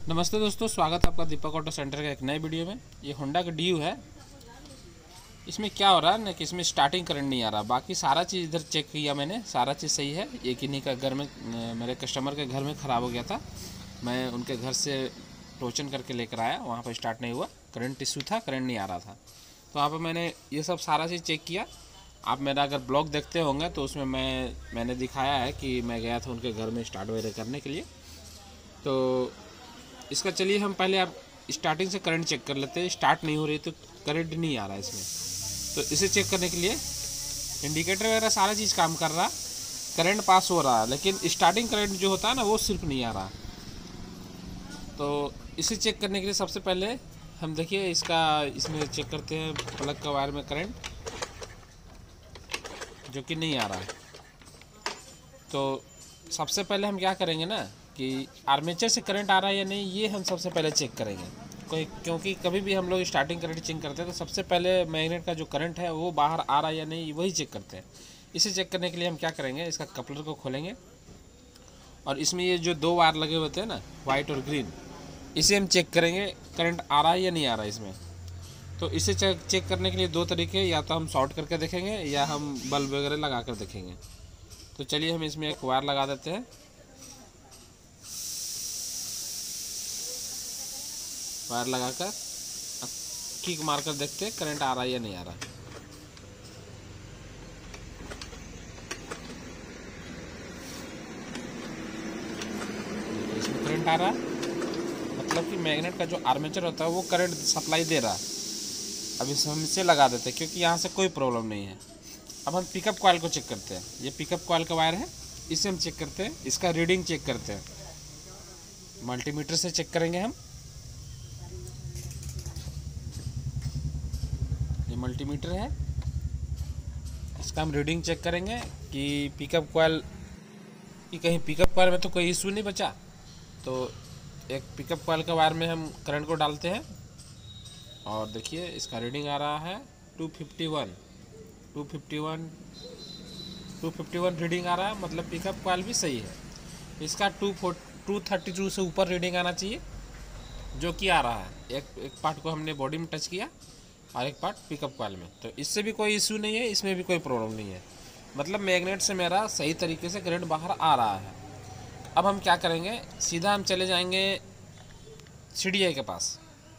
नमस्ते दोस्तों, स्वागत है आपका दीपक ऑटो सेंटर का एक नए वीडियो में। ये होंडा का ड्यू है। इसमें क्या हो रहा है ना कि इसमें स्टार्टिंग करंट नहीं आ रहा। बाकी सारा चीज़ इधर चेक किया मैंने, सारा चीज़ सही है। ये किन्हीं का घर में, मेरे कस्टमर के घर में ख़राब हो गया था। मैं उनके घर से टोचन करके लेकर आया, वहाँ पर स्टार्ट नहीं हुआ, करंट इशू था, करंट नहीं आ रहा था। तो वहाँ पर मैंने ये सब सारा चीज़ चेक किया। आप मेरा अगर ब्लॉग देखते होंगे तो उसमें मैंने दिखाया है कि मैं गया था उनके घर में स्टार्ट वगैरह करने के लिए। तो इसका चलिए हम पहले आप स्टार्टिंग से करंट चेक कर लेते हैं। स्टार्ट नहीं हो रही तो करंट नहीं आ रहा है इसमें। तो इसे चेक करने के लिए इंडिकेटर वगैरह सारा चीज़ काम कर रहा, करंट पास हो रहा है, लेकिन स्टार्टिंग करंट जो होता है ना वो सिर्फ नहीं आ रहा। तो इसे चेक करने के लिए सबसे पहले हम देखिए इसमें चेक करते हैं प्लग का वायर में करंट, जो कि नहीं आ रहा है। तो सबसे पहले हम क्या करेंगे ना कि आर्मेचर से करंट आ रहा है या नहीं, ये हम सबसे पहले चेक करेंगे। क्योंकि कभी भी हम लोग स्टार्टिंग करंट चेक करते हैं तो सबसे पहले मैग्नेट का जो करंट है वो बाहर आ रहा है या नहीं, वही चेक करते हैं। इसे चेक करने के लिए हम क्या करेंगे, इसका कपलर को खोलेंगे और इसमें ये जो दो वायर लगे होते हैं ना, वाइट और ग्रीन, इसे हम चेक करेंगे करंट आ रहा है या नहीं आ रहा है इसमें। तो इसे चेक करने के लिए दो तरीके, या तो हम शॉर्ट करके देखेंगे या हम बल्ब वगैरह लगा कर देखेंगे। तो चलिए हम इसमें एक वायर लगा देते हैं। वायर लगाकर किक मारकर देखते हैं करंट आ रहा है या नहीं आ रहा। इसमें करंट आ रहा, मतलब कि मैग्नेट का जो आर्मेचर होता है वो करंट सप्लाई दे रहा। अब हम इसे लगा देते हैं क्योंकि यहाँ से कोई प्रॉब्लम नहीं है। अब हम पिकअप कॉइल को चेक करते हैं। ये पिकअप कॉइल का वायर है, इसे हम चेक करते हैं, इसका रीडिंग चेक करते हैं। मल्टीमीटर से चेक करेंगे हम। ये मल्टीमीटर है, इसका हम रीडिंग चेक करेंगे कि पिकअप कॉइल कि कहीं पिकअप कॉइल में तो कोई इशू नहीं बचा। तो एक पिकअप कॉइल का वायर में हम करंट को डालते हैं और देखिए इसका रीडिंग आ रहा है 251 रीडिंग आ रहा है, मतलब पिकअप कॉइल भी सही है। इसका 232 से ऊपर रीडिंग आना चाहिए, जो कि आ रहा है। एक पार्ट को हमने बॉडी में टच किया और एक पार्ट पिकअप कॉइल में, तो इससे भी कोई इशू नहीं है, इसमें भी कोई प्रॉब्लम नहीं है। मतलब मैग्नेट से मेरा सही तरीके से करंट बाहर आ रहा है। अब हम क्या करेंगे, सीधा हम चले जाएंगे CDI के पास।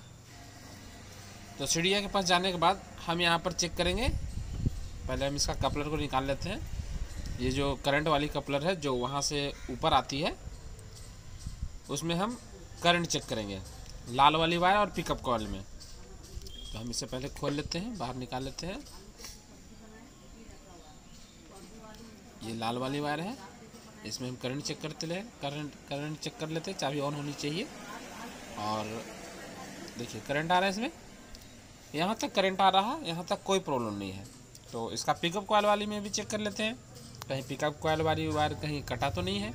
तो CDI के पास जाने के बाद हम यहाँ पर चेक करेंगे। पहले हम इसका कपलर को निकाल लेते हैं। ये जो करंट वाली कपलर है जो वहाँ से ऊपर आती है, उसमें हम करंट चेक करेंगे, लाल वाली वायर और पिकअप कॉइल में। तो हम इसे पहले खोल लेते हैं, बाहर निकाल लेते हैं। ये लाल वाली वायर है, इसमें हम करंट चेक करते हैं, करंट चेक कर लेते हैं। चाबी ऑन होनी चाहिए और देखिए करंट आ रहा है इसमें, यहाँ तक करंट आ रहा है, यहाँ तक कोई प्रॉब्लम नहीं है। तो इसका पिकअप कॉइल वाली में भी चेक कर लेते हैं, कहीं पिकअप कॉइल वाली वायर कहीं कटा तो नहीं है।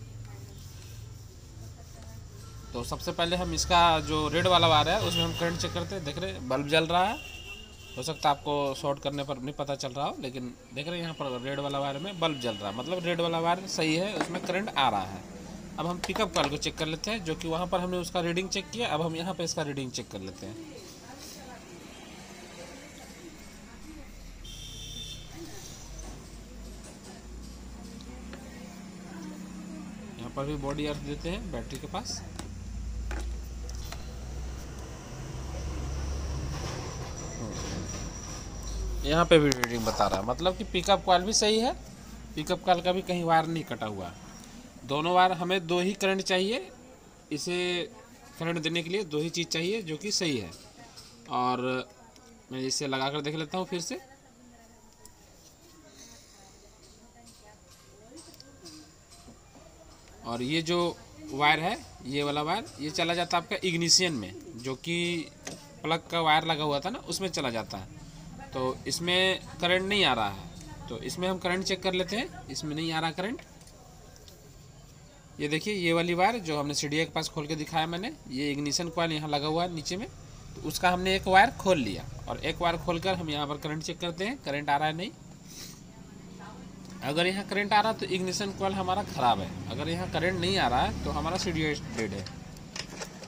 तो सबसे पहले हम इसका जो रेड वाला वायर है उसमें हम करंट चेक करते हैं। देख रहे बल्ब जल रहा है, हो सकता है आपको शॉर्ट करने पर नहीं पता चल रहा हो, लेकिन देख रहे हैं यहाँ पर रेड वाला वायर में बल्ब जल रहा है, मतलब रेड वाला वायर सही है, उसमें करंट आ रहा है। अब हम पिकअप कॉइल को चेक कर लेते हैं, जो कि वहाँ पर हमने उसका रीडिंग चेक किया। अब हम यहाँ पर इसका रीडिंग चेक कर लेते हैं। यहाँ पर भी बॉडी अर्थ देते हैं बैटरी के पास। यहाँ पे भी रीडिंग बता रहा है, मतलब कि पिकअप कॉइल भी सही है, पिकअप कॉइल का भी कहीं वायर नहीं कटा हुआ। दोनों वायर, हमें दो ही करंट चाहिए, इसे करंट देने के लिए दो ही चीज़ चाहिए, जो कि सही है। और मैं इसे लगा कर देख लेता हूँ फिर से। और ये जो वायर है, ये वाला वायर, ये चला जाता है आपका इग्निशन में, जो कि प्लग का वायर लगा हुआ था ना, उसमें चला जाता है। तो इसमें करंट नहीं आ रहा है, तो इसमें हम करंट चेक कर लेते हैं। इसमें नहीं आ रहा करंट। ये देखिए ये वाली वायर जो हमने CDI के पास खोल के दिखाया मैंने, ये इग्निशन कॉइल यहाँ लगा हुआ है नीचे में, तो उसका हमने एक वायर खोल लिया और एक वायर खोलकर हम यहाँ पर करंट चेक करते हैं, करंट आ रहा है नहीं। अगर यहाँ करंट आ रहा है तो इग्निशन कॉइल हमारा ख़राब है, अगर यहाँ करंट नहीं आ रहा है तो हमारा CDI डेड है।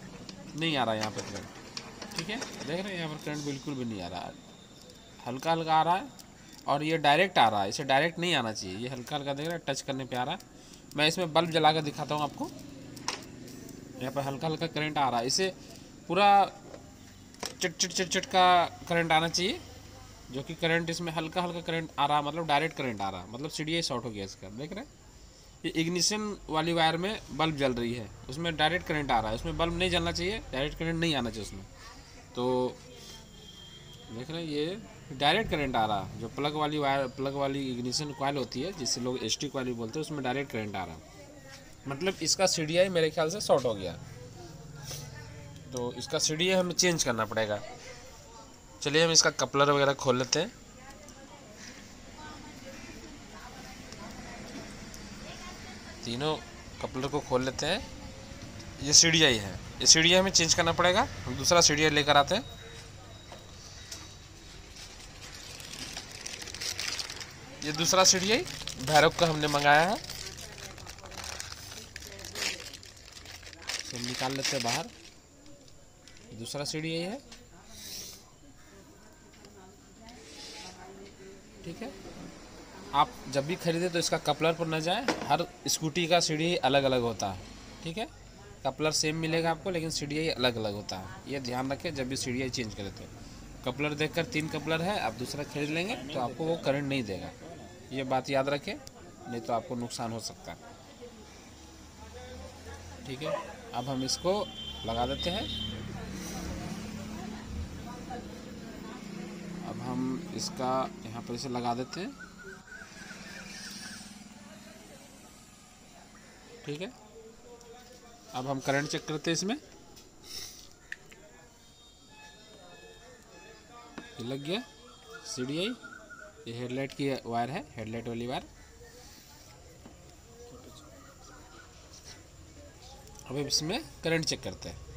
नहीं आ रहा यहाँ पर करंट। ठीक है, देख रहे हैं यहाँ पर करंट बिल्कुल भी नहीं आ रहा, हल्का हल्का आ रहा है। और ये डायरेक्ट आ रहा है, इसे डायरेक्ट नहीं आना चाहिए, ये हल्का हल्का देख रहे हैं, टच करने पे आ रहा है। मैं इसमें बल्ब जला कर दिखाता हूँ आपको। यहाँ पर हल्का हल्का करंट आ रहा है, इसे पूरा चिट चिट चिट चिट का करंट आना चाहिए, जो कि करंट इसमें हल्का हल्का करंट आ रहा, मतलब डायरेक्ट करंट आ रहा, मतलब सीडीआई शॉर्ट हो गया इसका। देख रहे हैं, ये इग्निशन वाली वायर में बल्ब जल रही है, उसमें डायरेक्ट करंट आ रहा है, उसमें बल्ब नहीं जलना चाहिए, डायरेक्ट करंट नहीं आना चाहिए उसमें। तो देख रहे हैं ये डायरेक्ट करंट आ रहा है, जो प्लग वाली वायर, प्लग वाली इग्निशन कॉइल होती है जिसे लोग एसटी कॉइल भी बोलते हैं, उसमें डायरेक्ट करंट आ रहा है, मतलब इसका सीडीआई मेरे ख्याल से शॉर्ट हो गया। तो इसका सीडीआई हमें चेंज करना पड़ेगा। चलिए हम इसका कपलर वगैरह खोल लेते हैं। तीनों कपलर को खोल लेते हैं। ये सीडीआई है, ये सीडीआई हमें चेंज करना पड़ेगा। हम दूसरा सीडीआई लेकर आते हैं। ये दूसरा सीडीआई भैरव का हमने मंगाया है, तो निकाल लेते हैं बाहर। दूसरा सीडीआई है, ठीक है। आप जब भी खरीदे तो इसका कपलर पर न जाए, हर स्कूटी का सीडीआई अलग अलग होता है, ठीक है। कपलर सेम मिलेगा आपको, लेकिन सीडीआई अलग अलग होता है, ये ध्यान रखें जब भी सीडीआई चेंज करें तो। कपलर देखकर 3 कपलर है, आप दूसरा खरीद लेंगे तो आपको वो करंट नहीं देगा, ये बात याद रखें, नहीं तो आपको नुकसान हो सकता है, ठीक है। अब हम इसको लगा देते हैं। अब हम इसका यहाँ पर इसे लगा देते हैं, ठीक है। अब हम करंट चेक करते हैं इसमें, ये लग गया सीडीआई। ये हेडलाइट की वायर है, हेडलाइट वाली वायर। अब इसमें करंट चेक करते हैं।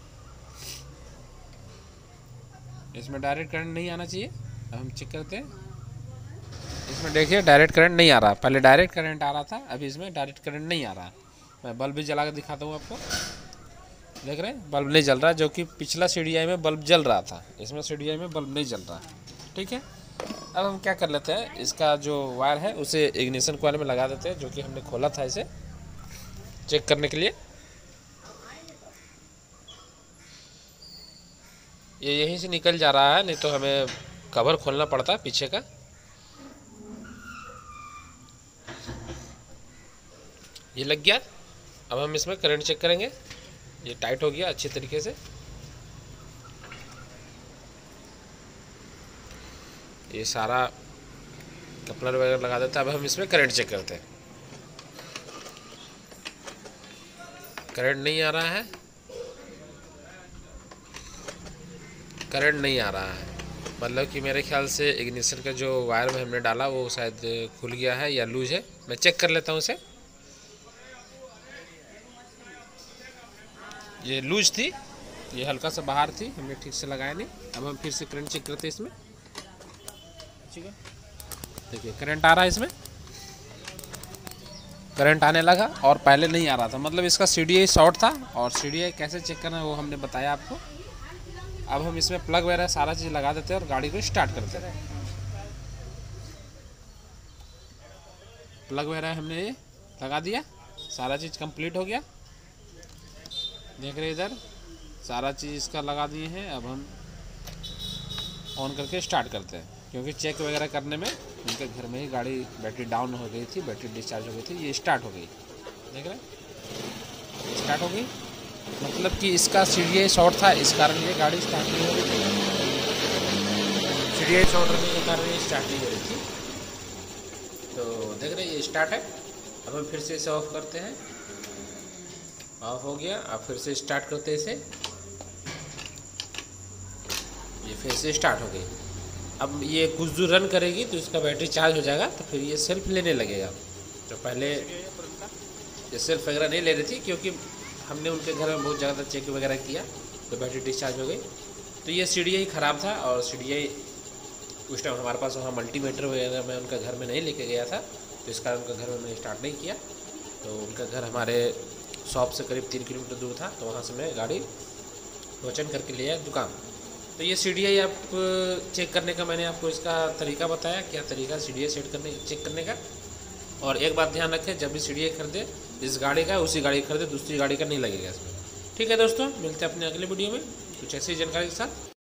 इसमें डायरेक्ट करंट नहीं आना चाहिए। अब हम चेक करते हैं, इसमें देखिए डायरेक्ट करंट नहीं आ रहा, पहले डायरेक्ट करंट आ रहा था, अभी इसमें डायरेक्ट करंट नहीं आ रहा। मैं बल्ब भी जला कर दिखाता हूँ आपको, देख रहे हैं बल्ब नहीं जल रहा, जो कि पिछला सीडीआई में बल्ब जल रहा था, इसमें सीडीआई में बल्ब नहीं जल रहा, ठीक है। अब हम क्या कर लेते हैं, इसका जो वायर है उसे इग्निशन कॉइल में लगा देते हैं, जो कि हमने खोला था इसे चेक करने के लिए। ये यहीं से निकल जा रहा है, नहीं तो हमें कवर खोलना पड़ता है पीछे का। ये लग गया। अब हम इसमें करंट चेक करेंगे, ये टाइट हो गया अच्छी तरीके से। ये सारा कपलर वगैरह लगा देता है। अब हम इसमें करंट चेक करते हैं। करंट नहीं आ रहा है, करंट नहीं आ रहा है, मतलब कि मेरे ख्याल से इग्निशन का जो वायर में हमने डाला वो शायद खुल गया है या लूज है। मैं चेक कर लेता हूँ इसे। ये लूज थी, ये हल्का सा बाहर थी, हमने ठीक से लगाया नहीं। अब हम फिर से करंट चेक करते हैं इसमें, ठीक है। देखिए करंट आ रहा है, इसमें करंट आने लगा और पहले नहीं आ रहा था, मतलब इसका सीडीआई शॉर्ट था। और सीडीआई कैसे चेक करना है वो हमने बताया आपको। अब हम इसमें प्लग वगैरह सारा चीज़ लगा देते हैं और गाड़ी को स्टार्ट करते हैं। प्लग वगैरह हमने ये लगा दिया, सारा चीज़ कंप्लीट हो गया। देख रहे इधर सारा चीज़ इसका लगा दिए हैं। अब हम ऑन करके स्टार्ट करते हैं, क्योंकि चेक वगैरह करने में उनके घर में ही गाड़ी बैटरी डाउन हो गई थी, बैटरी डिस्चार्ज हो गई थी। ये स्टार्ट हो गई, देख रहे हैं स्टार्ट हो गई, मतलब कि इसका सीडीआई शॉर्ट था, इस कारण ये गाड़ी स्टार्ट नहीं हो रही थी। सीडीआई शॉर्ट रहने के कारण ये स्टार्ट नहीं हो रही थी। तो देख रहे हैं ये स्टार्ट है। अब हम फिर से इसे ऑफ करते हैं, ऑफ हो गया। अब फिर से स्टार्ट करते हैं इसे, ये फिर से स्टार्ट हो गई। अब ये कुछ दूर रन करेगी तो इसका बैटरी चार्ज हो जाएगा, तो फिर ये सेल्फ लेने लगेगा। तो पहले ये सेल्फ वगैरह नहीं ले रही थी, क्योंकि हमने उनके घर में बहुत ज़्यादा चेक वगैरह किया तो बैटरी डिस्चार्ज हो गई। तो ये सीडीआई ख़राब था, और सीडीआई उस टाइम हमारे पास वहाँ मल्टीमीटर वगैरह मैं उनका घर में नहीं लेके गया था, तो इस कारण उनका घर में मैंने स्टार्ट नहीं किया। तो उनका घर हमारे शॉप से करीब 3 किलोमीटर दूर था, तो वहाँ से मैं गाड़ी वचन करके ले आए दुकान। तो ये CDI आप चेक करने का मैंने आपको इसका तरीका बताया, क्या तरीका CDI सेट करने चेक करने का। और एक बात ध्यान रखें, जब भी CDI खरीदे इस गाड़ी का उसी गाड़ी खरीदे, दूसरी गाड़ी का नहीं लगेगा इसमें। ठीक है दोस्तों, मिलते हैं अपने अगले वीडियो में कुछ ऐसी जानकारी के साथ।